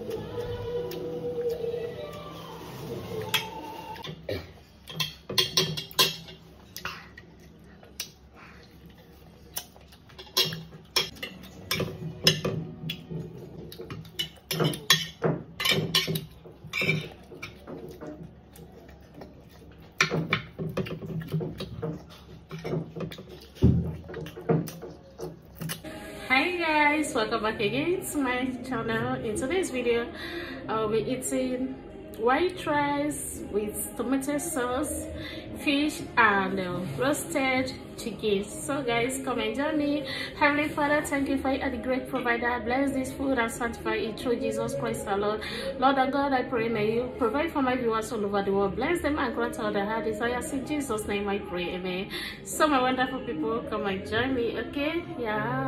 Hi guys, welcome back again to my channel. In today's video I'll be eating white rice with tomato sauce, fish, and roasted chicken. So guys, come and join me. Heavenly Father, thank you for you are the great provider. Bless this food and sanctify it through Jesus Christ our Lord. Lord and God, I pray may you provide for my viewers all over the world. Bless them and grant all their heart desires. In Jesus' name I pray, amen. So my wonderful people, come and join me, okay? Yeah.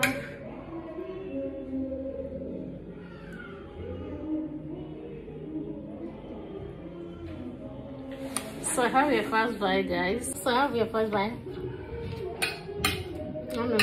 So have your first bite, guys. So have your first bite. Oh no.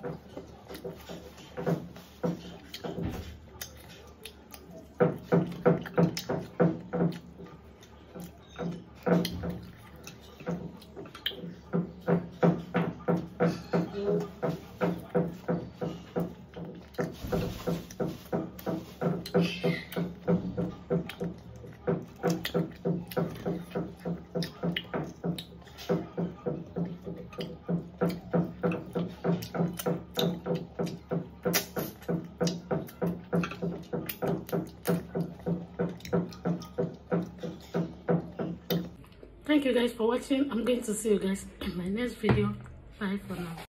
Thank you guys for watching. I'm going to see you guys in my next video. Bye for now.